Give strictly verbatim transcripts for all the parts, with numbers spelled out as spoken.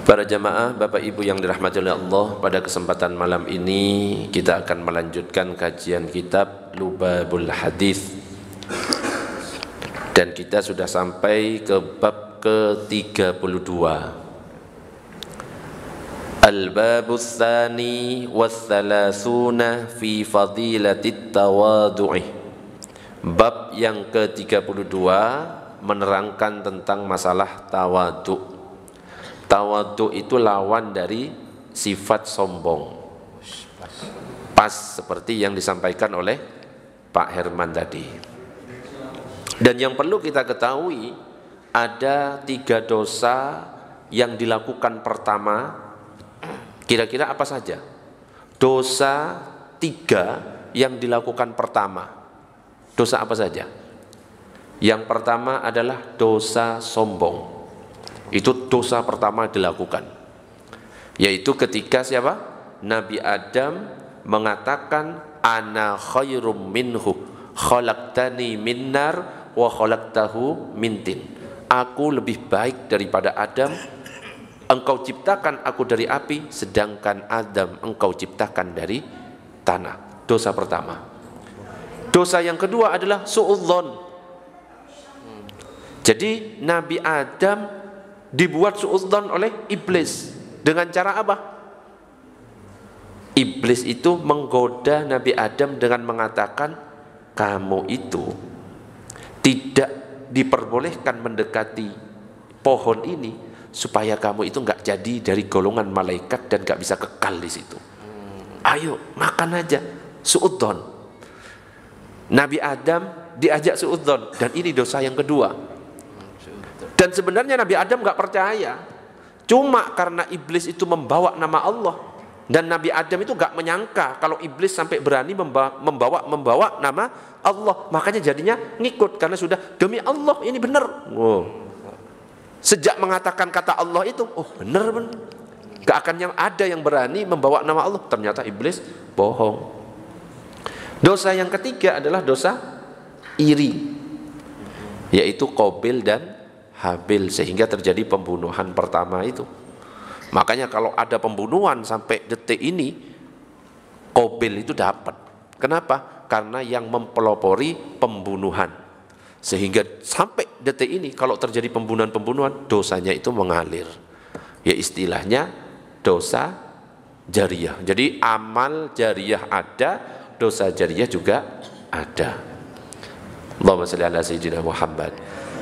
Para jamaah, Bapak Ibu yang dirahmati oleh Allah, pada kesempatan malam ini kita akan melanjutkan kajian kitab Lubabul Hadis. Dan kita sudah sampai ke bab ke tiga puluh dua. Al-babus tsani was thalathuna fi fadilatit tawadhu'i. Bab yang ke tiga puluh dua menerangkan tentang masalah tawadhu'. Tawadhu itu lawan dari sifat sombong. Pas seperti yang disampaikan oleh Pak Herman tadi. Dan yang perlu kita ketahui, ada tiga dosa yang dilakukan pertama. Kira-kira apa saja? Dosa tiga yang dilakukan pertama. Dosa apa saja? Yang pertama adalah dosa sombong. Itu dosa pertama dilakukan, yaitu ketika siapa? Nabi Adam mengatakan ana khairum minhu khalaqtani min nar wa khalaqtahu min tin. Aku lebih baik daripada Adam, engkau ciptakan aku dari api, sedangkan Adam engkau ciptakan dari tanah. Dosa pertama. Dosa yang kedua adalah suudzon. Jadi Nabi Adam dibuat suudzon oleh iblis. Dengan cara apa? Iblis itu menggoda Nabi Adam dengan mengatakan, kamu itu tidak diperbolehkan mendekati pohon ini supaya kamu itu nggak jadi dari golongan malaikat dan nggak bisa kekal di situ. Ayo makan aja, suudzon. Nabi Adam diajak suudzon, dan ini dosa yang kedua. Dan sebenarnya Nabi Adam nggak percaya, cuma karena iblis itu membawa nama Allah, dan Nabi Adam itu nggak menyangka kalau iblis sampai berani membawa membawa, membawa nama Allah, makanya jadinya ngikut karena sudah demi Allah ini benar. Wow. Sejak mengatakan kata Allah itu, oh benar benar, nggak akan yang ada yang berani membawa nama Allah. Ternyata iblis bohong. Dosa yang ketiga adalah dosa iri, yaitu Qabil dan Habil, sehingga terjadi pembunuhan pertama itu. Makanya kalau ada pembunuhan sampai detik ini, Qabil itu dapat. Kenapa? Karena yang mempelopori pembunuhan. Sehingga sampai detik ini kalau terjadi pembunuhan-pembunuhan, dosanya itu mengalir. Ya istilahnya dosa jariyah. Jadi amal jariyah ada, dosa jariyah juga ada. Allahumma shalli ala sayyidina Muhammad.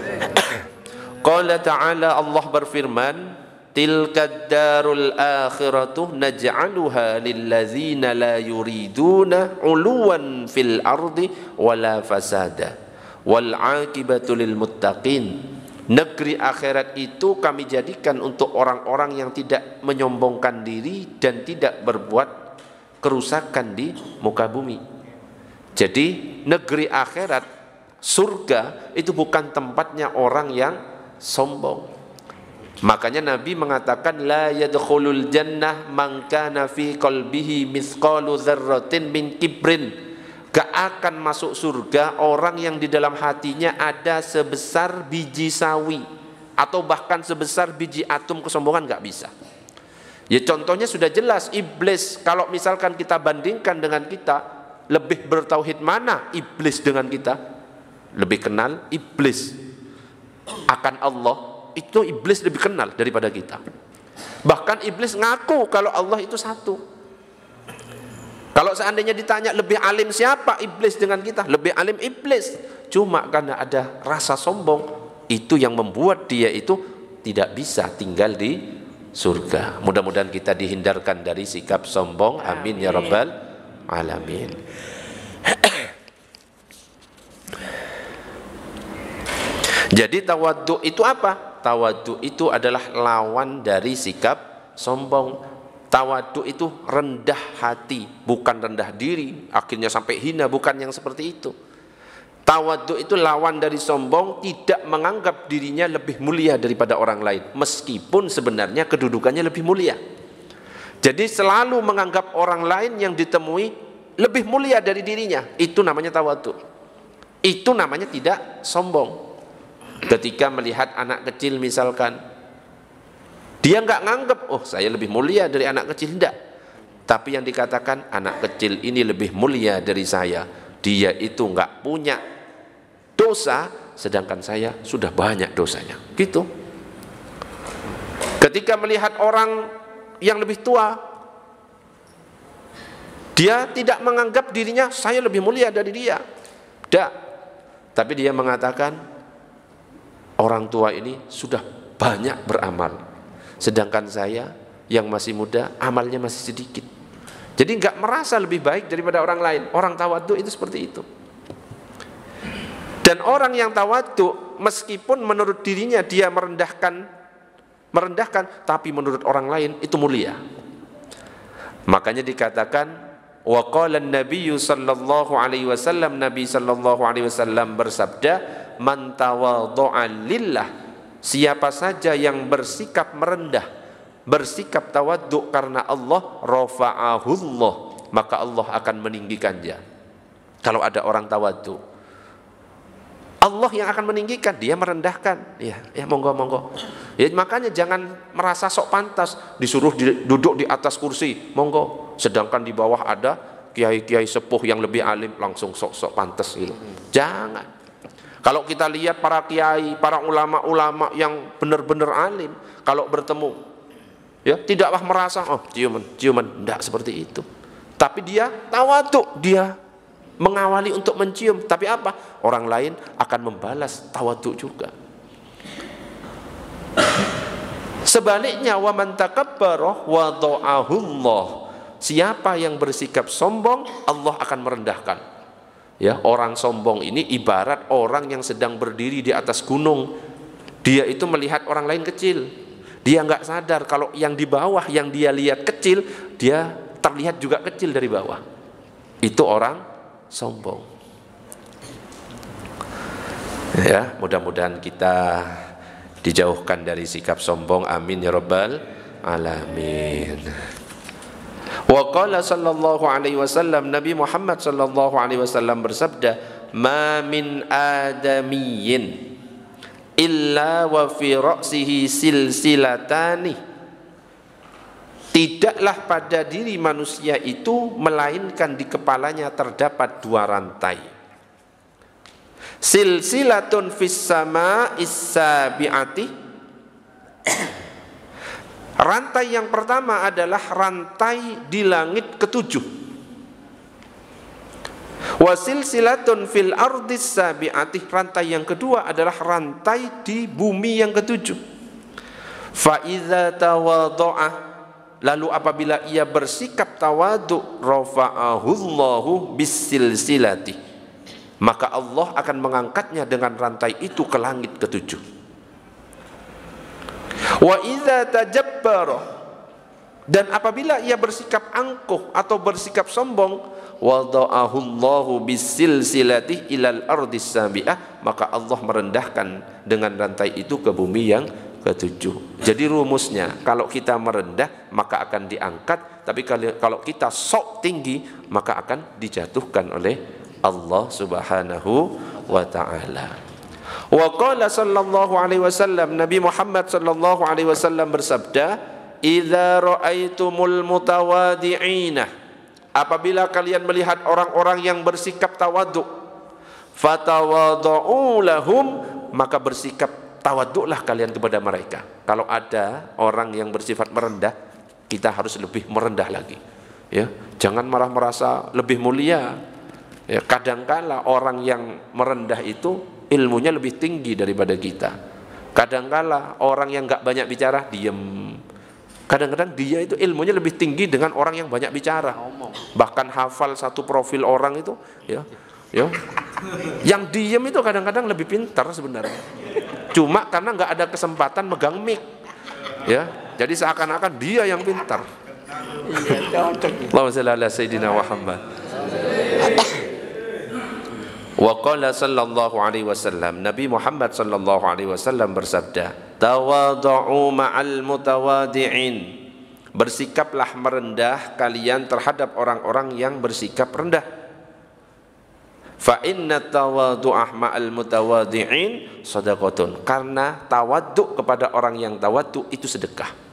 Qala ta'ala, Allah berfirman, tilkad darul akhiratu naj'aluha lillazina la yuriduna 'uluwan fil ardi wala fasada wal 'aqibatu lil muttaqin. Negeri akhirat itu kami jadikan untuk orang-orang yang tidak menyombongkan diri dan tidak berbuat kerusakan di muka bumi. Jadi negeri akhirat, surga itu bukan tempatnya orang yang sombong. Makanya Nabi mengatakan la yadkhulul jannah man kana fi qalbihi mithqalu dzarratin min kibrin. Gak akan masuk surga orang yang di dalam hatinya ada sebesar biji sawi atau bahkan sebesar biji atom kesombongan, gak bisa. Ya contohnya sudah jelas, iblis. Kalau misalkan kita bandingkan dengan kita, lebih bertauhid mana iblis dengan kita? Lebih kenal iblis akan Allah, itu iblis lebih kenal daripada kita. Bahkan iblis ngaku kalau Allah itu satu. Kalau seandainya ditanya lebih alim siapa, iblis dengan kita, lebih alim iblis. Cuma karena ada rasa sombong, itu yang membuat dia itu tidak bisa tinggal di surga. Mudah-mudahan kita dihindarkan dari sikap sombong. Amin ya rabbal alamin. Jadi tawadhu itu apa? Tawadhu itu adalah lawan dari sikap sombong. Tawadhu itu rendah hati, bukan rendah diri, akhirnya sampai hina, bukan yang seperti itu. Tawadhu itu lawan dari sombong, tidak menganggap dirinya lebih mulia daripada orang lain, meskipun sebenarnya kedudukannya lebih mulia. Jadi selalu menganggap orang lain yang ditemui lebih mulia dari dirinya, itu namanya tawadhu. Itu namanya tidak sombong. Ketika melihat anak kecil misalkan Dia nggak nganggep, oh saya lebih mulia dari anak kecil, tidak. Tapi yang dikatakan anak kecil ini lebih mulia dari saya. Dia itu nggak punya dosa, sedangkan saya sudah banyak dosanya. Gitu. Ketika melihat orang yang lebih tua, dia tidak menganggap dirinya saya lebih mulia dari dia. Tidak. Tapi dia mengatakan orang tua ini sudah banyak beramal. Sedangkan saya yang masih muda, amalnya masih sedikit. Jadi nggak merasa lebih baik daripada orang lain. Orang tawadhu itu seperti itu. Dan orang yang tawadhu, meskipun menurut dirinya dia merendahkan, merendahkan, tapi menurut orang lain itu mulia. Makanya dikatakan, wa qala an-nabiy sallallahu alaihi wasallam, Nabi sallallahu alaihi wasallam bersabda, man tawadhu'a lillah, siapa saja yang bersikap merendah, bersikap tawadhu karena Allah, rafa'ahullah, maka Allah akan meninggikan dia. Kalau ada orang tawadhu, Allah yang akan meninggikan, dia merendahkan. Ya, ya monggo monggo. Ya makanya jangan merasa sok pantas, disuruh di, duduk di atas kursi, monggo. Sedangkan di bawah ada kiai-kiai sepuh yang lebih alim, langsung sok-sok pantas gitu. Jangan. Kalau kita lihat para kiai, para ulama-ulama yang benar-benar alim, kalau bertemu, ya tidaklah merasa oh ciuman, ciuman, tidak seperti itu. Tapi dia tawadhu, dia mengawali untuk mencium. Tapi apa? Orang lain akan membalas tawadhu juga. Sebaliknya, wa man takabbara wada'ahu Allah. Siapa yang bersikap sombong, Allah akan merendahkan. Ya, orang sombong ini ibarat orang yang sedang berdiri di atas gunung. Dia itu melihat orang lain kecil. Dia nggak sadar kalau yang di bawah yang dia lihat kecil, dia terlihat juga kecil dari bawah. Itu orang sombong. Ya, mudah-mudahan kita dijauhkan dari sikap sombong. Amin ya rabbal alamin. Wa qala sallallahu alaihi wasallam, Nabi Muhammad sallallahu alaihi wasallam bersabda, ma min adamiyyin illa wa fi ra'sihi silsilatani. Tidaklah pada diri manusia itu melainkan di kepalanya terdapat dua rantai. Silsilatun fis sama'is sabi'ati. Rantai yang pertama adalah rantai di langit ketujuh. Wa silsilatun fil ardis sabi'ati. Rantai yang kedua adalah rantai di bumi yang ketujuh. Fa idza tawadha'a, lalu apabila ia bersikap tawadhu, rafa'ahullahu bisilsilati, maka Allah akan mengangkatnya dengan rantai itu ke langit ketujuh. Wa idza tajabbara, dan apabila ia bersikap angkuh atau bersikap sombong, wada'ahullahu bisilsilati ilal ardis sabi'ah, maka Allah merendahkan dengan rantai itu ke bumi yang ketujuh. Jadi rumusnya, kalau kita merendah maka akan diangkat, tapi kalau kita sok tinggi maka akan dijatuhkan oleh Allah Subhanahu wa ta'ala. Wa qala sallallahu alaihi wasallam, Nabi Muhammad sallallahu alaihi wasallam bersabda, idza ra'aitumul mutawadi'ina, apabila kalian melihat orang-orang yang bersikap tawadhu, fatawadhu lahum, maka bersikap tawadhulah kalian kepada mereka. Kalau ada orang yang bersifat merendah, kita harus lebih merendah lagi. Ya, jangan malah merasa lebih mulia. Ya, kadangkala orang yang merendah itu ilmunya lebih tinggi daripada kita. Kadangkala orang yang nggak banyak bicara diem. Kadang-kadang dia itu ilmunya lebih tinggi dengan orang yang banyak bicara. Bahkan hafal satu profil orang itu, ya, ya. Yang diem itu kadang-kadang lebih pintar sebenarnya. Cuma karena nggak ada kesempatan megang mic, ya. Jadi seakan-akan dia yang pintar. Allahumma shalli ala sayyidina Muhammad. Wa qala sallallahu alaihi wasallam, Nabi Muhammad sallallahu alaihi wasallam bersabda, tawadhu ma'al mutawadi'in, bersikaplah merendah kalian terhadap orang-orang yang bersikap rendah. Fa inna tawadhu'a ma'al mutawadi'in shadaqatun, karena tawadhu kepada orang yang tawadhu itu sedekah.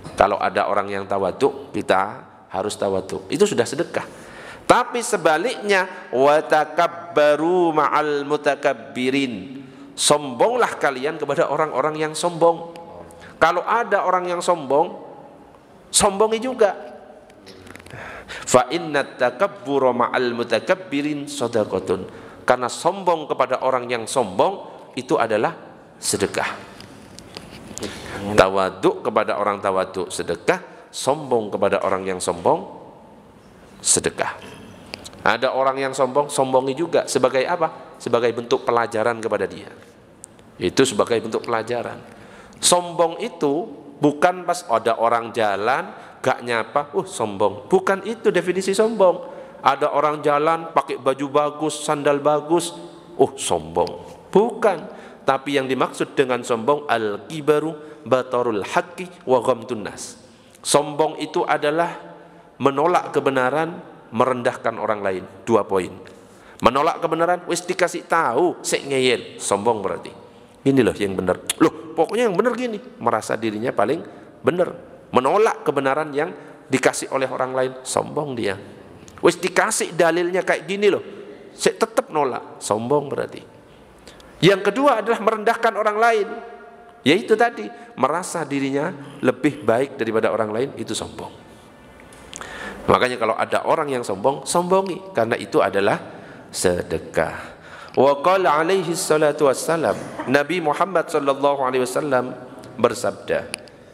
Kalau ada orang yang tawaduk, kita harus tawaduk. Itu sudah sedekah. Tapi sebaliknya, wa takabbaru ma'al mutakabbirin. Sombonglah kalian kepada orang-orang yang sombong. Kalau ada orang yang sombong, sombongi juga. Fa inna takabbura ma'al mutakabbirin shadaqatun. Karena sombong kepada orang yang sombong itu adalah sedekah. Tawaduk kepada orang tawaduk sedekah, sombong kepada orang yang sombong sedekah. Ada orang yang sombong, sombongi juga. Sebagai apa? Sebagai bentuk pelajaran kepada dia. Itu sebagai bentuk pelajaran. Sombong itu bukan pas ada orang jalan gak nyapa, uh sombong. Bukan itu definisi sombong. Ada orang jalan pakai baju bagus, sandal bagus, uh sombong. Bukan. Tapi yang dimaksud dengan sombong al-kibaru batarul haqqi wa ghamtun nas. Sombong itu adalah menolak kebenaran, merendahkan orang lain. Dua poin. Menolak kebenaran, wis dikasih tahu, sik ngeyel, sombong berarti. Ini loh yang benar. Loh, pokoknya yang benar gini, merasa dirinya paling benar. Menolak kebenaran yang dikasih oleh orang lain, sombong dia. Wis dikasih dalilnya kayak gini loh, sik tetap nolak, sombong berarti. Yang kedua adalah merendahkan orang lain. Yaitu tadi, merasa dirinya lebih baik daripada orang lain, itu sombong. Makanya kalau ada orang yang sombong, sombongi, karena itu adalah sedekah. Wa qala alaihi salatu wassalam, Nabi Muhammad sallallahu alaihi wasallam bersabda,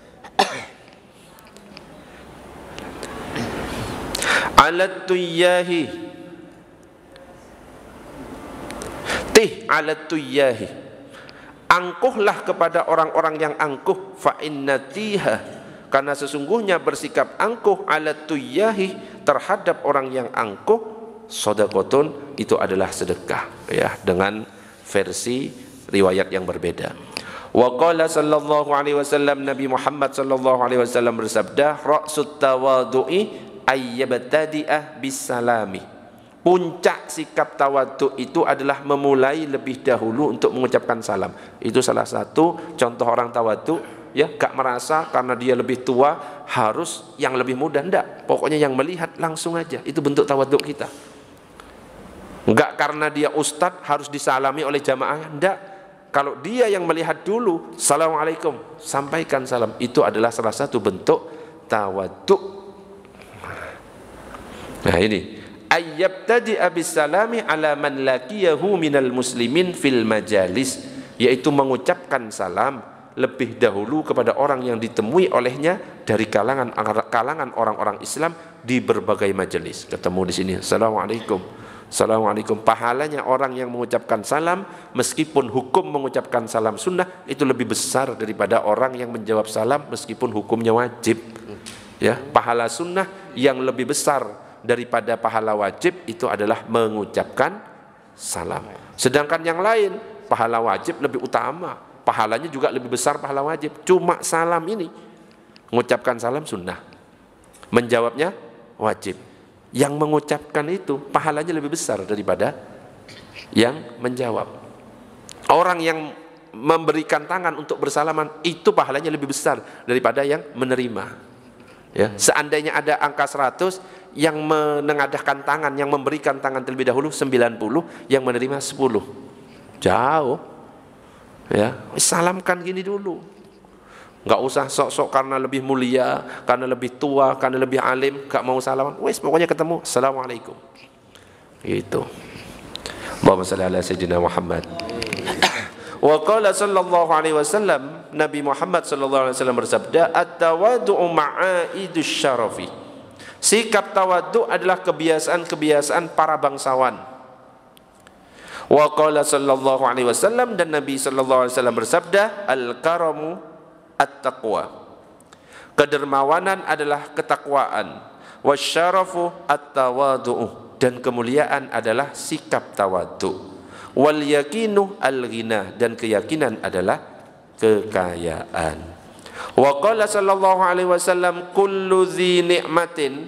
alat tuyyahi tih alat tuyyahi, angkuhlah kepada orang-orang yang angkuh, fa innatiha, karena sesungguhnya bersikap angkuh alat tuyyahi terhadap orang yang angkuh, shadaqatun, itu adalah sedekah, ya, dengan versi riwayat yang berbeda. Wa qala sallallahu alaihi wasallam, Nabi Muhammad sallallahu alaihi wasallam bersabda, ra'sut tawadu'i ayyabtadi'ah bisalami. Puncak sikap tawaduk itu adalah memulai lebih dahulu untuk mengucapkan salam. Itu salah satu contoh orang tawaduk, ya, gak merasa karena dia lebih tua harus yang lebih muda, enggak. Pokoknya yang melihat langsung aja, itu bentuk tawaduk kita. Enggak karena dia ustadz harus disalami oleh jamaah, enggak. Kalau dia yang melihat dulu, assalamualaikum, sampaikan salam. Itu adalah salah satu bentuk tawaduk. Nah ini, ayyabtadi abis salami ala man laqiyahu minal muslimin fil majalis, yaitu mengucapkan salam lebih dahulu kepada orang yang ditemui olehnya dari kalangan kalangan orang-orang Islam di berbagai majelis. Ketemu di sini, assalamualaikum, assalamualaikum. Pahalanya orang yang mengucapkan salam, meskipun hukum mengucapkan salam sunnah, itu lebih besar daripada orang yang menjawab salam meskipun hukumnya wajib. Ya, pahala sunnah yang lebih besar daripada pahala wajib itu adalah mengucapkan salam. Sedangkan yang lain, pahala wajib lebih utama, pahalanya juga lebih besar pahala wajib. Cuma salam ini, mengucapkan salam sunnah, menjawabnya wajib. Yang mengucapkan itu pahalanya lebih besar daripada yang menjawab. Orang yang memberikan tangan untuk bersalaman itu pahalanya lebih besar daripada yang menerima. Ya, seandainya ada angka seratus, yang menengadahkan tangan, yang memberikan tangan terlebih dahulu sembilan puluh, yang menerima sepuluh. Jauh. Ya, salamkan gini dulu. Enggak usah sok-sok karena lebih mulia, karena lebih tua, karena lebih alim, enggak mau salaman. Wes pokoknya ketemu, assalamualaikum. Gitu. Allahumma shalli ala sayyidina Muhammad. Wa qala sallallahu alaihi wasallam, Nabi Muhammad sallallahu alaihi wasallam bersabda, at-tawadu'u ma'aidus syarafi. Sikap tawaduk adalah kebiasaan-kebiasaan para bangsawan. Wa qala sallallahu alaihi wasallam, dan Nabi sallallahu alaihi wasallam bersabda, al-karamu at-taqwa. Kedermawanan adalah ketakwaan. Wasyarafu at-tawadu'u, dan kemuliaan adalah sikap tawaduk. Wal yakinu al-ghina, dan keyakinan adalah kekayaan. Wa qala sallallahu alaihi wasallam, kullu dzi ni'matin,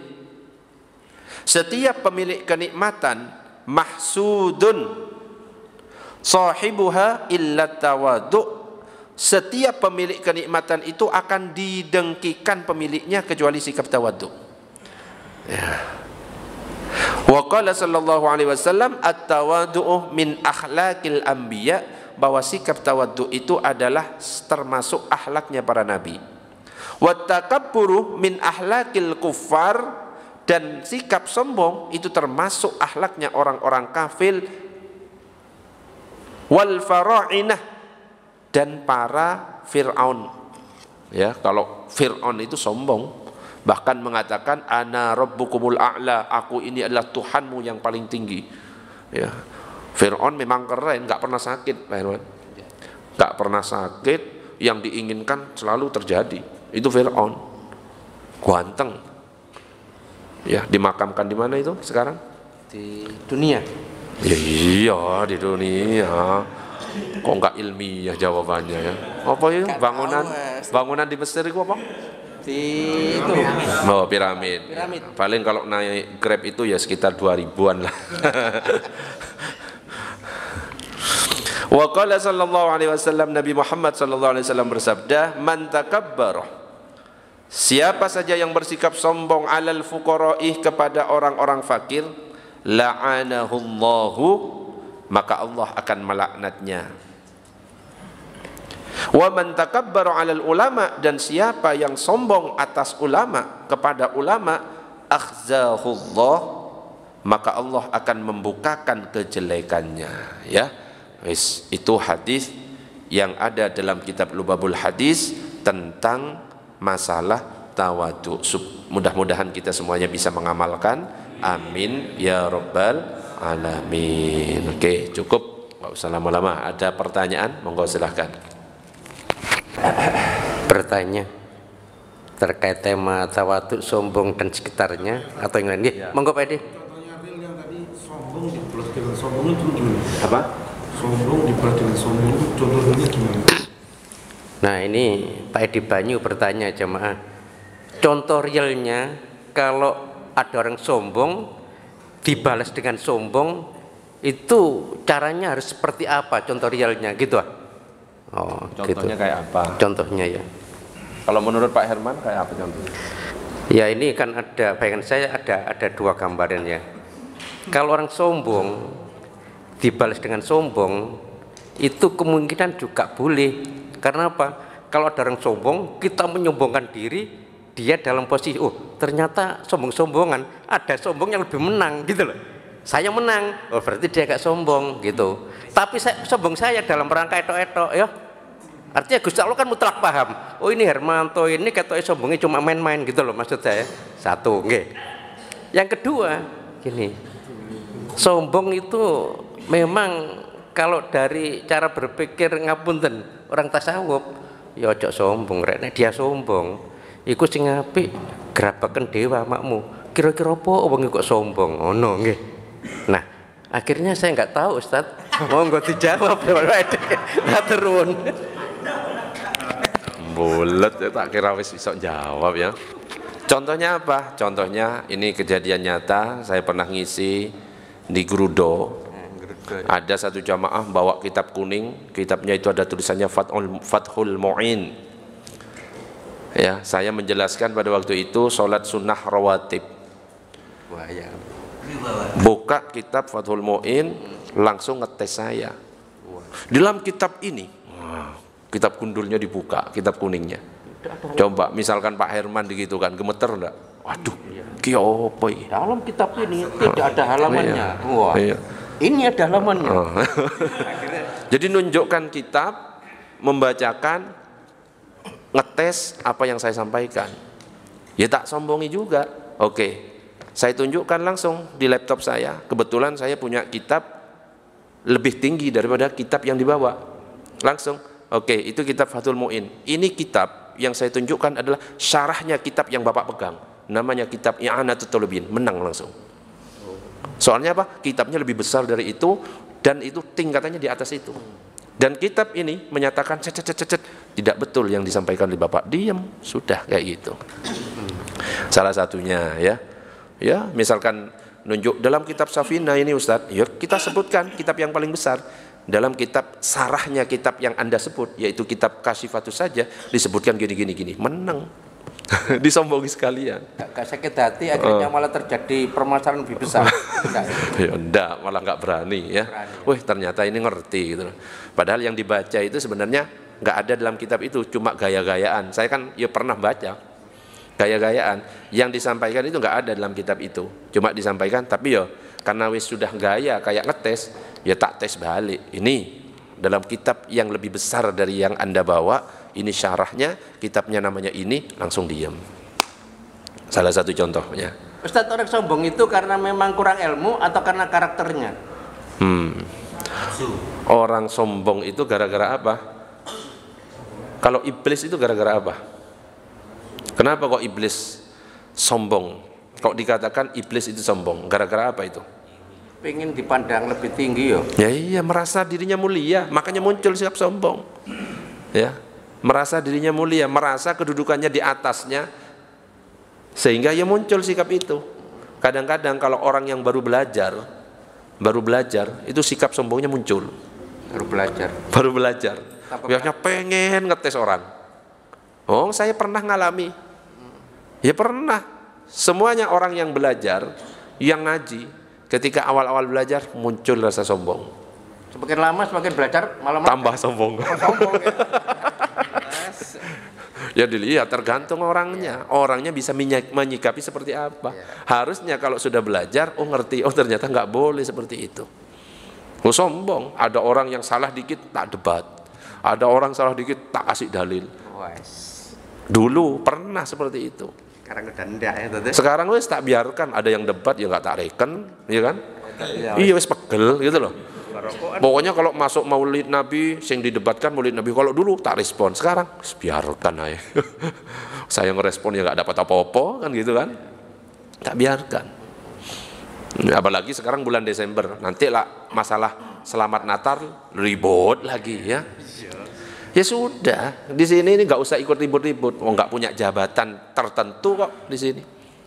setiap pemilik kenikmatan, mahsudun sahibuha illa tawadu, setiap pemilik kenikmatan itu akan didengkikan pemiliknya kecuali sikap tawadhu. Ya. Wa qala sallallahu alaihi wasallam at-tawadhu min akhlaqil anbiya, bahwa sikap tawadhu itu adalah termasuk akhlaknya para nabi. Wa takabburu min akhlaqil kuffar, dan sikap sombong itu termasuk akhlaknya orang-orang kafir. Wal fara'inah, dan para Fir'aun. Ya, kalau Fir'aun itu sombong, bahkan mengatakan ana rabbukumul a'la, aku ini adalah Tuhanmu yang paling tinggi. Ya. Fir'aun memang keren, nggak pernah sakit, nggak pernah sakit, yang diinginkan selalu terjadi. Itu Fir'aun, ganteng. Ya, dimakamkan di mana itu sekarang? Di dunia. Ya, iya, di dunia. Kok nggak ilmiah jawabannya ya? Apa itu? Bangunan, bangunan di Mesir itu apa? Di itu. Oh, piramid. Piramid. Paling kalau naik Grab itu ya sekitar dua ribuan lah. Wa qala sallallahu alaihi wasallam, Nabi Muhammad sallallahu alaihi wasallam bersabda, man takabbara, siapa saja yang bersikap sombong alal fuqara'i, kepada orang-orang fakir, la'anahullahu, maka Allah akan melaknatnya. Wa man takabbara alal ulama, dan siapa yang sombong atas ulama, kepada ulama, akhzahullah, maka Allah akan membukakan kejelekannya. Ya, wis, itu hadis yang ada dalam kitab Lubabul Hadis tentang masalah tawadhu. Mudah-mudahan kita semuanya bisa mengamalkan. Amin ya rabbal alamin. Oke, cukup, nggak usah lama-lama. Ada pertanyaan? Monggo silahkan. Bertanya terkait tema tawadhu, sombong dan sekitarnya, atau yang lain? Ya. Monggo Pak Edi. Contohnya real yang tadi sombong dibalas dengan sombong itu gimana? Apa? Sombong dibalas dengan sombong itu contohnya gimana? Nah, ini Pak Edi Banyu bertanya jemaah, contoh realnya kalau ada orang sombong dibalas dengan sombong, itu caranya harus seperti apa, contoh realnya gitu ah? Oh, contohnya gitu. kayak apa? Contohnya ya. Kalau menurut Pak Herman kayak apa contohnya? Ya, ini kan ada, bayangan saya ada ada dua gambaran ya. Kalau orang sombong dibalas dengan sombong, itu kemungkinan juga boleh. Karena apa? Kalau ada orang sombong, kita menyombongkan diri, dia dalam posisi, oh ternyata sombong-sombongan, ada sombong yang lebih menang gitu loh. Saya menang, oh berarti dia gak sombong gitu. Tapi saya, sombong saya dalam rangka etok-etok ya. Artinya Gusti Allah kan mutlak paham. Oh ini Hermanto ini katanya sombongnya cuma main-main gitu loh maksud saya. Satu, nggih. Yang kedua, gini. Sombong itu memang kalau dari cara berpikir ngapunten orang tasawuf, ya ojo sombong, rek nek dia sombong iku sing apik grabaken dewa makmu. Kira-kira apa wong kok sombong ngono nggih. Nah, akhirnya saya nggak tahu Ustaz. Monggo dijawab matur nuwun. Bulet ya, tak kira wis iso jawab ya. Contohnya apa? Contohnya ini kejadian nyata, saya pernah ngisi di Grudo. Ada satu jamaah bawa kitab kuning, kitabnya itu ada tulisannya Fathul, Fathul Mu'in. Ya, saya menjelaskan pada waktu itu sholat sunnah rawatib. Wah, ya. Buka kitab Fathul Mu'in, langsung ngetes saya. Di dalam kitab ini, wah, kitab gundulnya dibuka, kitab kuningnya. Coba, misalkan Pak Herman begitu kan, gemeter enggak? Waduh, ki opo iki? Dalam kitab ini tidak ada halamannya. Wah. Iya. Ini ada halamannya. Oh. Jadi nunjukkan kitab, membacakan, ngetes apa yang saya sampaikan. Ya tak sombongi juga. Oke, saya tunjukkan langsung di laptop saya. Kebetulan saya punya kitab lebih tinggi daripada kitab yang dibawa. Langsung, oke, itu kitab Fathul Mu'in. Ini kitab yang saya tunjukkan adalah syarahnya kitab yang Bapak pegang. Namanya kitab I'anatul Thalibin. Menang langsung. Soalnya apa? Kitabnya lebih besar dari itu, dan itu tingkatannya di atas itu. Dan kitab ini menyatakan cet, cet, cet, cet, tidak betul yang disampaikan oleh Bapak. Diam, sudah kayak gitu. Salah satunya ya. Ya, misalkan nunjuk dalam kitab Safina ini Ustadz, ya kita sebutkan kitab yang paling besar. dalam kitab sarahnya kitab yang Anda sebut, yaitu kitab Kasyifatus Saja, disebutkan gini gini gini, menang. Disombongi sekalian. Gak sakit hati, akhirnya malah terjadi permasalahan lebih besar. Enggak, ya enggak, malah nggak berani ya. Berani. Wih, ternyata ini ngerti gitu. Padahal yang dibaca itu sebenarnya nggak ada dalam kitab itu, cuma gaya-gayaan. Saya kan ya pernah baca gaya-gayaan, yang disampaikan itu nggak ada dalam kitab itu, cuma disampaikan. Tapi ya karena wis sudah gaya kayak ngetes, ya tak tes balik. Ini dalam kitab yang lebih besar dari yang Anda bawa, ini syarahnya, kitabnya namanya ini, langsung diam. Salah satu contohnya. Ustadz, orang sombong itu karena memang kurang ilmu atau karena karakternya? Hmm. Orang sombong itu gara-gara apa? Kalau iblis itu gara-gara apa? Kenapa kok iblis sombong? Kok dikatakan iblis itu sombong? Gara-gara apa itu? Pengen dipandang lebih tinggi yo. Ya iya, merasa dirinya mulia, makanya muncul sikap sombong. Ya, merasa dirinya mulia, merasa kedudukannya di atasnya, sehingga ya muncul sikap itu. Kadang-kadang kalau orang yang baru belajar, baru belajar, itu sikap sombongnya muncul. Baru belajar. Baru belajar. Biasanya pengen ngetes orang. Oh, saya pernah ngalami. Ya pernah. Semuanya orang yang belajar, yang ngaji, ketika awal-awal belajar muncul rasa sombong. Semakin lama semakin belajar malah tambah sombong. sombong ya. Ya dilihat tergantung orangnya. Orangnya bisa menyikapi seperti apa. Harusnya kalau sudah belajar, oh ngerti, oh ternyata nggak boleh seperti itu. Oh sombong. Ada orang yang salah dikit tak debat. Ada orang salah dikit tak kasih dalil. Dulu pernah seperti itu. Sekarang udah enggak ya, Tante? Sekarang wes tak biarkan, ada yang debat ya nggak tak reken, ya kan? Iya wes pegel gitu loh. Pokoknya kalau masuk maulid Nabi, sing didebatkan maulid Nabi, kalau dulu tak respon, sekarang biarkan aja. Saya ngerespon ya nggak dapat apa-apa kan gitu kan? Tak biarkan. Apalagi sekarang bulan Desember, nanti lah masalah selamat Natal ribut lagi ya. Ya sudah, di sini ini nggak usah ikut ribut-ribut, oh nggak punya jabatan tertentu kok di sini.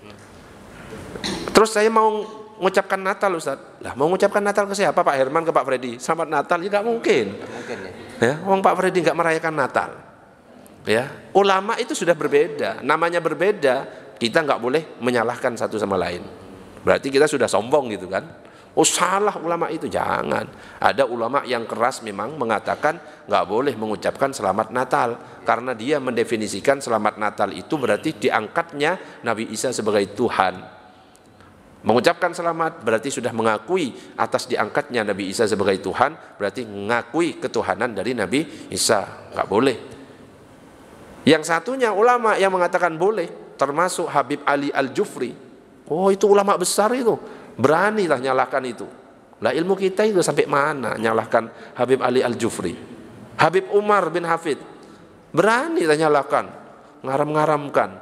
Terus saya mau mengucapkan Natal, Ustaz. Lah mau mengucapkan Natal ke siapa? Pak Herman ke Pak Freddy? Selamat Natal, ya nggak mungkin. Mungkin ya. Ya, Wong Pak Freddy nggak merayakan Natal. Ya, ulama itu sudah berbeda. Namanya berbeda, kita nggak boleh menyalahkan satu sama lain. Berarti kita sudah sombong gitu kan? Oh salah ulama itu, jangan. Ada ulama yang keras memang mengatakan nggak boleh mengucapkan selamat Natal, karena dia mendefinisikan selamat Natal itu berarti diangkatnya Nabi Isa sebagai Tuhan. Mengucapkan selamat berarti sudah mengakui atas diangkatnya Nabi Isa sebagai Tuhan, berarti mengakui ketuhanan dari Nabi Isa. Nggak boleh. Yang satunya ulama yang mengatakan boleh, termasuk Habib Ali Al-Jufri. Oh itu ulama besar itu. Beranilah nyalahkan itu. Lah ilmu kita itu sampai mana nyalahkan Habib Ali Al-Jufri, Habib Umar bin Hafid, beranilah nyalahkan, ngaram-ngaramkan.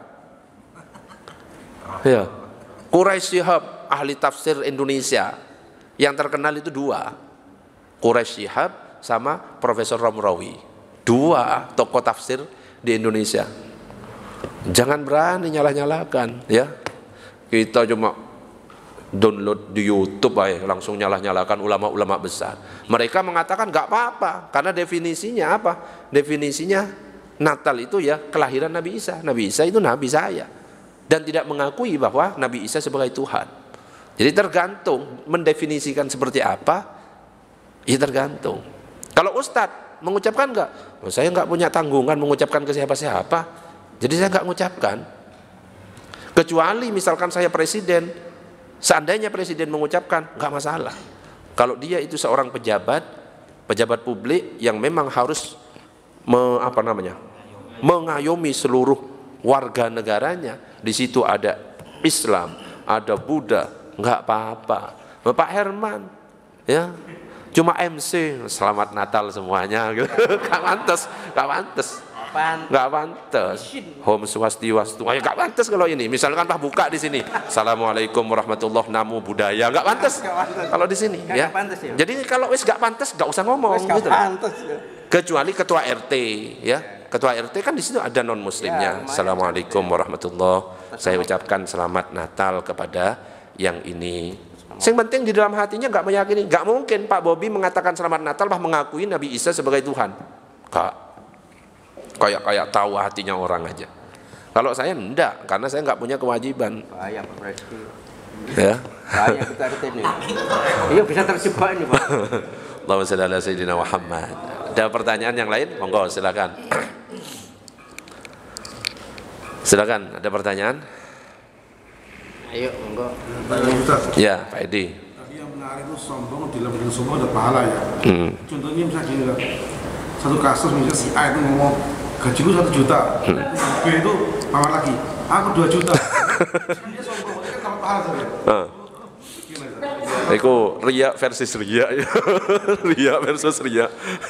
Ya, Quraisy Shihab, ahli tafsir Indonesia, yang terkenal itu dua, Quraisy Shihab sama Profesor Romrawi, dua tokoh tafsir di Indonesia. Jangan berani nyalah-nyalahkan, ya. Kita cuma download di YouTube aja, langsung nyalah-nyalahkan ulama-ulama besar. Mereka mengatakan nggak apa-apa, karena definisinya apa? Definisinya Natal itu ya kelahiran Nabi Isa. Nabi Isa itu Nabi saya, dan tidak mengakui bahwa Nabi Isa sebagai Tuhan. Jadi tergantung mendefinisikan seperti apa, ya tergantung. Kalau Ustadz mengucapkan nggak, oh, saya nggak punya tanggungan mengucapkan ke siapa-siapa, jadi saya nggak mengucapkan. Kecuali misalkan saya presiden, seandainya presiden mengucapkan, nggak masalah. Kalau dia itu seorang pejabat, pejabat publik yang memang harus me, apa namanya, mengayomi seluruh warga negaranya, di situ ada Islam, ada Buddha, nggak apa-apa. Bapak Herman, ya, cuma M C, selamat Natal semuanya, gitu. Nggak pantas, nggak pantas. Nggak pantas. Om Swastiastu. Ayo nggak pantas kalau ini. Misalkan Pak buka di sini. Assalamualaikum warahmatullahi namo budaya. Nggak pantas. Kalau di sini, ya. ya. Jadi kalau wis nggak pantas, nggak usah ngomong. Gitu. Pantas, ya. Kecuali ketua R T, ya. Ketua R T kan di situ ada non muslimnya. Ya, Assalamualaikum warahmatullahi. Saya ucapkan selamat Natal kepada yang ini. Yang penting di dalam hatinya nggak meyakini. Nggak mungkin Pak Bobi mengatakan selamat Natal bah mengakui Nabi Isa sebagai Tuhan. Nggak. Kayak kayak tahu hatinya orang aja. Kalau saya enggak, karena saya nggak punya kewajiban. Bahaya Pak Presiden. Ya. Bahaya kita ini. Iya bisa terjebak ini Pak. Allahumma shalli ala sayyidina Muhammad. Ada pertanyaan yang lain? Monggo silakan. Silakan, ada pertanyaan? Ayo, monggo. Ya, Pak Edi. Tadi yang menarik itu sombong, dalam dengan sombong ada pahala ya. Hmm. Contohnya misalnya gini lah, satu kasus misalnya si A itu ngomong gajiku satu juta, hmm. B itu mawar lagi, aku dua juta. Dia sombong, dia kan dapat pahala saja. Nah. Itu ria versus ria, ria versus ria.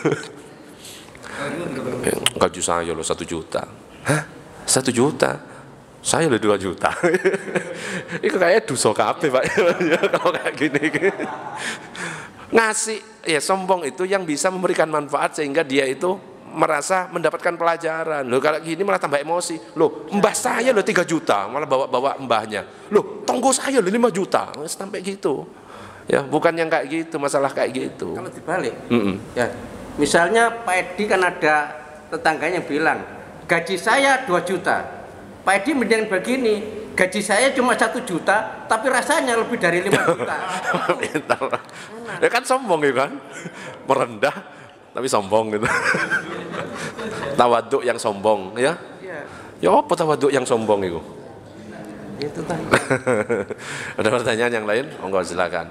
Gaji saya loh satu juta. Hah? Satu juta? Saya udah dua juta. Itu kayak dosa kabeh Pak. Kalau kayak gini. Ngasih ya sombong itu yang bisa memberikan manfaat sehingga dia itu merasa mendapatkan pelajaran. Loh kalau gini malah tambah emosi. Loh mbah saya loh tiga juta malah bawa-bawa mbahnya. Loh tonggo saya loh lima juta. Sampai gitu. Ya, bukan yang kayak gitu, masalah kayak gitu. Kalau dibalik. Mm -mm. Ya. Misalnya Pak Edi kan ada tetangganya bilang, gaji saya dua juta. Pak Edi mending begini, gaji saya cuma satu juta, tapi rasanya lebih dari lima juta. Ya kan sombong ya kan, merendah tapi sombong gitu. Tawaduk yang sombong ya. Ya apa tawaduk yang sombong itu? Itu kan. Ada pertanyaan yang lain? Monggo silakan.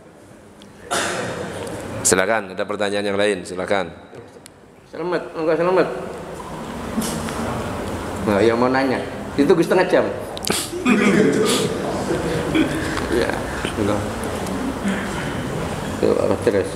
Silakan, ada pertanyaan yang lain, silakan. Selamat, monggo selamat. Nah, yang mau nanya, ditunggu setengah jam. Ya, enggak. Tuh, terus.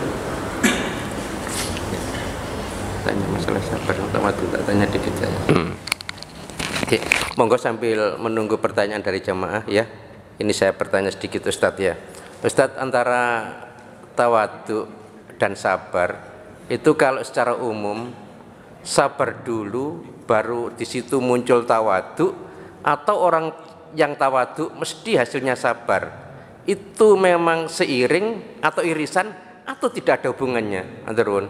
Tanya masalah sabar, utama tuh, tak tanya dikit saja. Hmm. Oke, monggo sambil menunggu pertanyaan dari jamaah ya. Ini saya bertanya sedikit Ustadz ya. Ustadz, antara tawadhu dan sabar itu kalau secara umum sabar dulu baru di situ muncul tawadhu, atau orang yang tawadhu mesti hasilnya sabar, itu memang seiring atau irisan atau tidak ada hubungannya? Antarun.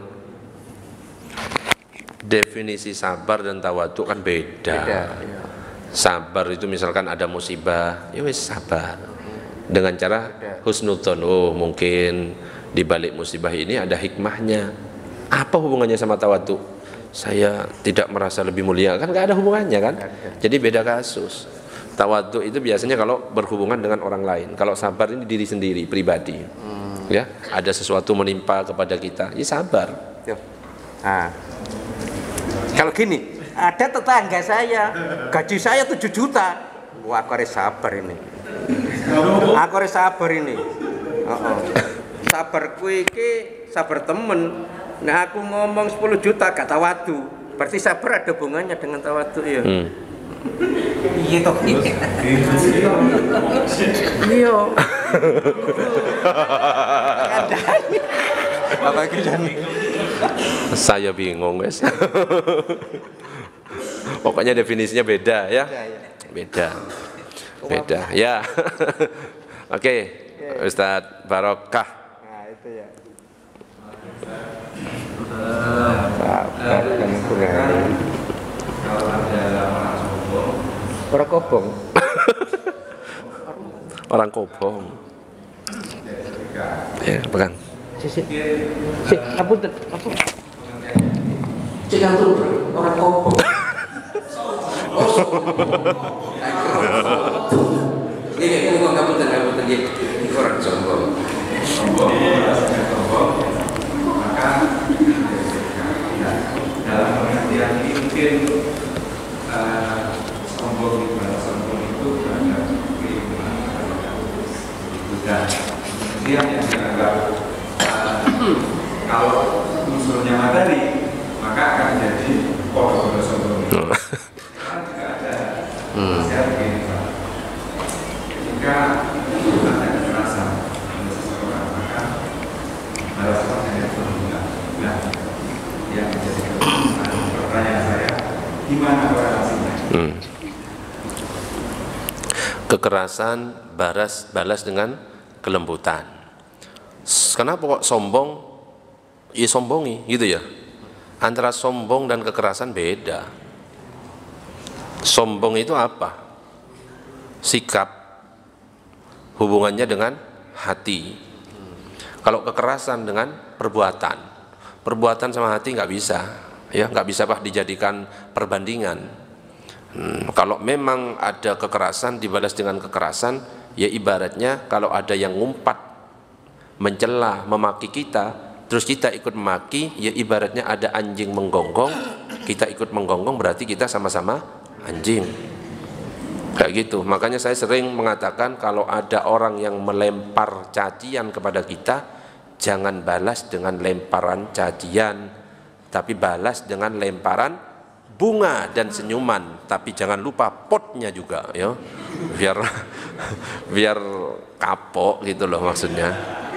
Definisi sabar dan tawadhu kan beda. Beda ya. Sabar itu misalkan ada musibah, ya wis sabar. Dengan cara husnudzon, oh mungkin di balik musibah ini ada hikmahnya. Apa hubungannya sama tawadhu? Saya tidak merasa lebih mulia, kan nggak ada hubungannya kan? Jadi beda kasus. Tawadhu itu biasanya kalau berhubungan dengan orang lain. Kalau sabar ini diri sendiri, pribadi. Hmm. Ya, ada sesuatu menimpa kepada kita, ya sabar. Nah, kalau gini, ada tetangga saya, gaji saya tujuh juta. Wah, aku harus sabar ini. Aku harus sabar ini. Oh, oh. Sabar kui iki sabar temen. Nah aku ngomong sepuluh juta gak tawadhu, berarti sabar ada hubungannya dengan tawadhu ya. Hmm. Iya toh. Iya. Apa kejadian? Saya bingung guys. Pokoknya definisinya beda ya. Beda. Beda. Ya. Oke, Ustadz Barokah. Nah itu ya. Sabar dan kurang. Orang kobong. Orang kobong. Ya, pegang. Si, si, si, apa tuh? Apa? Si orang kobong. Ini ini bukan kamu dan kamu tadi orang sombong. Sombong, sombong. Maka dalam pengertian ini mungkin sombong di mana sombong itu ada keimanan dan dia yang dianggap kalau unsurnya materi maka akan jadi pokok sombong. Karena juga ada nasihat begini Pak. Jika ada kekerasan pada seseorang maka harus ada perlindungan. Nah, yang menjadi pertanyaan saya, gimana korelasinya? Hmm. Kekerasan balas balas dengan kelembutan. Kenapa kok sombong? Ya sombongi gitu ya. Antara sombong dan kekerasan beda. Sombong itu apa? Sikap, hubungannya dengan hati. Kalau kekerasan dengan perbuatan, perbuatan sama hati nggak bisa, ya nggak bisa pak dijadikan perbandingan. Hmm, kalau memang ada kekerasan dibalas dengan kekerasan, ya ibaratnya kalau ada yang ngumpat, mencela, memaki kita, terus kita ikut memaki, ya ibaratnya ada anjing menggonggong, kita ikut menggonggong berarti kita sama-sama anjing. Kayak gitu. Makanya saya sering mengatakan kalau ada orang yang melempar cacian kepada kita, jangan balas dengan lemparan cacian, tapi balas dengan lemparan bunga dan senyuman. Tapi jangan lupa potnya juga ya, biar biar kapok gitu loh maksudnya.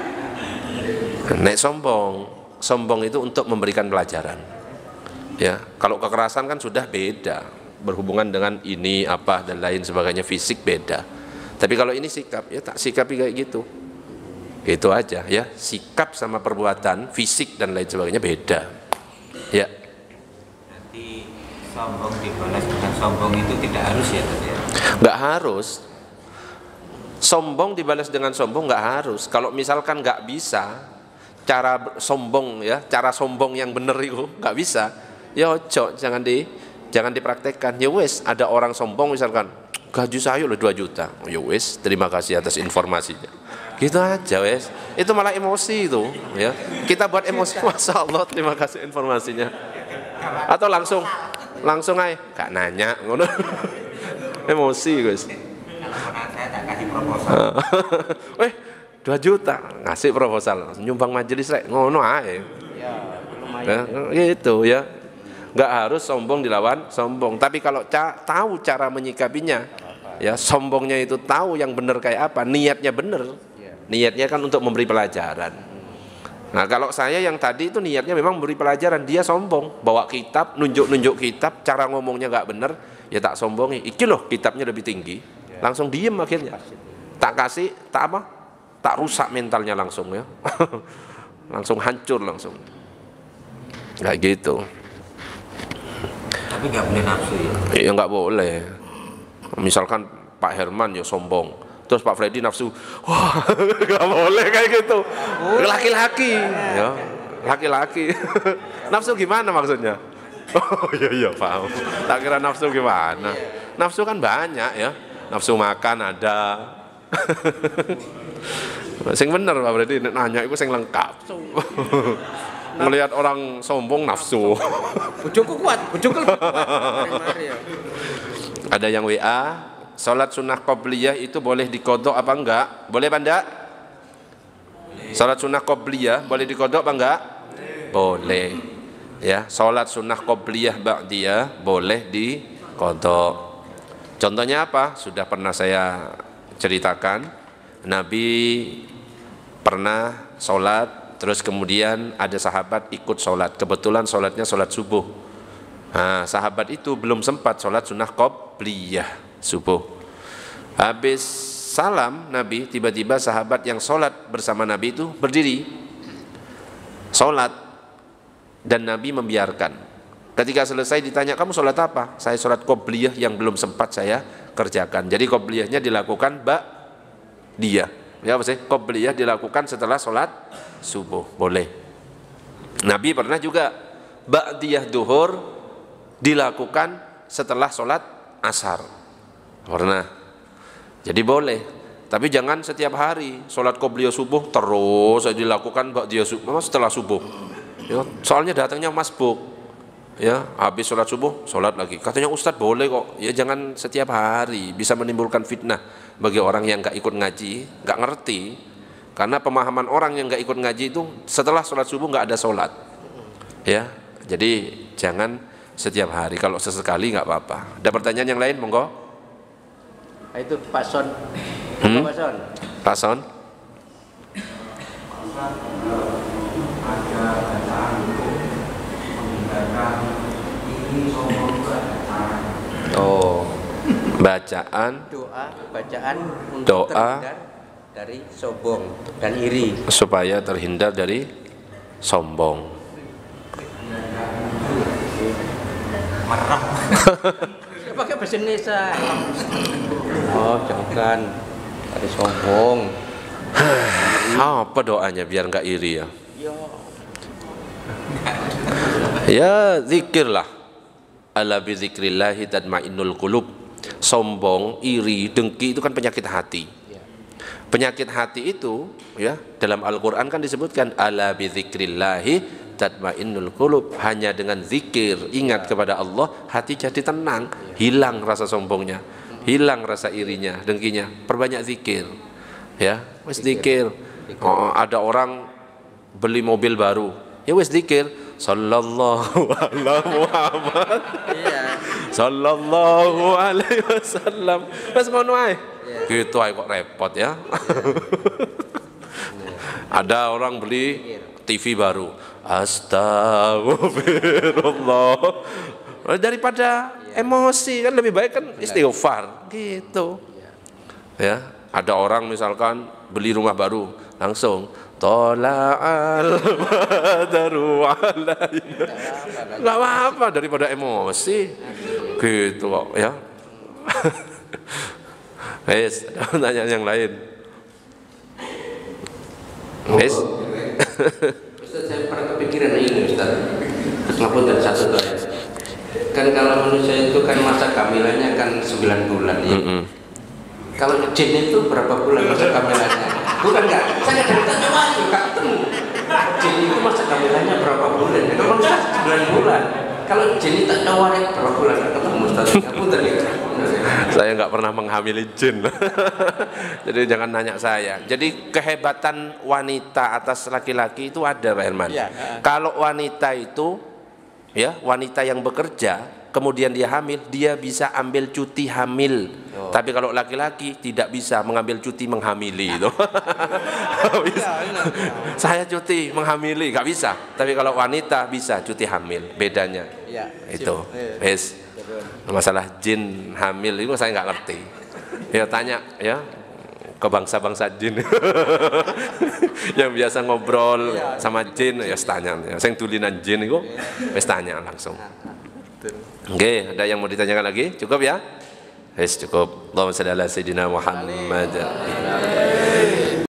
Nek sombong, sombong itu untuk memberikan pelajaran. Ya, kalau kekerasan kan sudah beda, berhubungan dengan ini apa dan lain sebagainya, fisik beda. Tapi kalau ini sikap, ya tak sikapi kayak gitu. Itu aja ya, sikap sama perbuatan, fisik dan lain sebagainya beda. Ya. Berarti sombong dibalas dengan sombong itu tidak harus ya, Tadi ya? Nggak harus. Sombong dibalas dengan sombong nggak harus. Kalau misalkan nggak bisa cara sombong ya, cara sombong yang bener itu nggak bisa, ya ojo, jangan di jangan dipraktekkan. Ya wes, ada orang sombong misalkan gaji saya loh dua juta, ya wes, terima kasih atas informasinya, gitu aja wes. Itu malah emosi itu ya, kita buat emosi. Masya Allah, terima kasih informasinya. Atau langsung langsung aja gak nanya ngono. Emosi guys. Saya tak kasih proposal. Weh, dua juta ngasih proposal nyumbang majelis rek ngono ae. Ya, lumayan. Ya, gitu ya. Nggak harus sombong dilawan sombong, tapi kalau ca tahu cara menyikapinya, ya sombongnya itu tahu yang benar kayak apa, niatnya benar, niatnya kan untuk memberi pelajaran. Nah kalau saya yang tadi itu niatnya memang memberi pelajaran, dia sombong, bawa kitab, nunjuk-nunjuk kitab, cara ngomongnya nggak benar, ya tak sombongi, iki loh kitabnya lebih tinggi, langsung diem akhirnya, tak kasih, tak apa, tak rusak mentalnya langsung ya, langsung hancur langsung, kayak gitu. Tapi nggak boleh nafsu ya? Iya nggak boleh. Misalkan Pak Herman ya sombong, terus Pak Freddy nafsu, wah nggak boleh kayak gitu. Laki-laki, ya laki-laki. Nafsu gimana maksudnya? Oh iya iya paham. Tak kira nafsu gimana? Nafsu kan banyak ya. Nafsu makan ada. Sing bener Pak Freddy nanya itu sing lengkap. Melihat orang sombong nafsu. Bojoku kuat, bojoku kuat. Ada yang W A, salat sunnah qobliyah itu boleh dikodok apa enggak? Boleh apa enggak? Salat sunnah qobliyah boleh dikodok apa enggak? Boleh. Ya, salat sunnah qobliyah ba'diyah boleh dikodok. Contohnya apa? Sudah pernah saya ceritakan. Nabi pernah salat, terus kemudian ada sahabat ikut sholat, kebetulan sholatnya sholat subuh. Nah, sahabat itu belum sempat sholat sunnah qobliyah subuh. Habis salam Nabi, tiba-tiba sahabat yang sholat bersama Nabi itu berdiri sholat, dan Nabi membiarkan. Ketika selesai ditanya, kamu sholat apa? Saya sholat qobliyah yang belum sempat saya kerjakan. Jadi qobliyahnya dilakukan ba'diyah. Ya apa sih? Qobliyah dilakukan setelah sholat subuh, boleh. Nabi pernah juga ba'diyah duhur dilakukan setelah sholat asar, pernah. Jadi boleh, tapi jangan setiap hari sholat qobliyah subuh terus dilakukan ba'diyah subuh setelah subuh. Ya, soalnya datangnya masbuk. Ya, habis sholat subuh sholat lagi. Katanya Ustadz boleh kok. Ya jangan setiap hari, bisa menimbulkan fitnah bagi orang yang nggak ikut ngaji, nggak ngerti. Karena pemahaman orang yang nggak ikut ngaji itu setelah sholat subuh nggak ada sholat. Ya, jadi jangan setiap hari. Kalau sesekali nggak apa-apa. Ada pertanyaan yang lain, monggo? Itu Pak Son. Hmm? Pak Son. Pak Son. Oh, bacaan doa, bacaan untuk doa terhindar dari sombong dan iri. Supaya terhindar dari sombong. Merem. Pakai bahasa Indonesia. Oh, jangan dari sombong. Apa doanya biar nggak iri ya? Ya. Ya zikirlah. Ala bi zikrillahi tatmainnul qulub. Sombong, iri, dengki itu kan penyakit hati. Penyakit hati itu ya dalam Al-Qur'an kan disebutkan ala bi zikrillahi tatmainnul qulub. Hanya dengan zikir, ingat kepada Allah, hati jadi tenang, hilang rasa sombongnya, hilang rasa irinya, dengkinya. Perbanyak zikir. Ya, wis zikir. Oh, ada orang beli mobil baru. Ya wis zikir, sallallahu ala Muhammad. Iya. Sallallahu alaihi wasallam. Wis ngono ae. Gitu ae kok repot ya. Ada orang beli T V baru. Astagfirullah. Daripada emosi kan lebih baik kan istighfar gitu. Ya, ada orang misalkan beli rumah baru, langsung tola'al badaru alaina. Enggak apa-apa daripada emosi. Gitu kok ya. Wes, tanya yang lain. Wes. Ustaz, saya pernah kepikiran ini Ustaz. Ngapunten satu doa. Kan kalau manusia itu kan masa kehamilannya kan sembilan bulan ya. Mm-hmm. Kalau jin itu berapa bulan masa kehamilannya? Bukan enggak? Saya dari tanya waktu enggak ketemu. Jin itu masa kehamilannya berapa bulan? Kalau manusia sembilan bulan. Kalau jin tak tawarin berapa bulan enggak ketemu Ustaz. Ngapunten ya. Saya nggak pernah menghamili jin. Jadi jangan nanya saya. Jadi kehebatan wanita atas laki-laki itu ada Pak Herman. Ya. Kalau wanita itu ya wanita yang bekerja kemudian dia hamil, dia bisa ambil cuti hamil. Oh. Tapi kalau laki-laki tidak bisa mengambil cuti menghamili itu. Saya cuti menghamili nggak bisa. Tapi kalau wanita bisa cuti hamil. Bedanya ya, itu. Yes. Masalah jin hamil itu saya nggak ngerti. Ya tanya ya ke bangsa-bangsa jin yang biasa ngobrol sama jin ya tanya. Saya tulinan jin itu, wes tanya langsung. Oke, ada yang mau ditanyakan lagi? Cukup ya? Wes cukup. Allahumma shalli ala sayyidina Muhammad.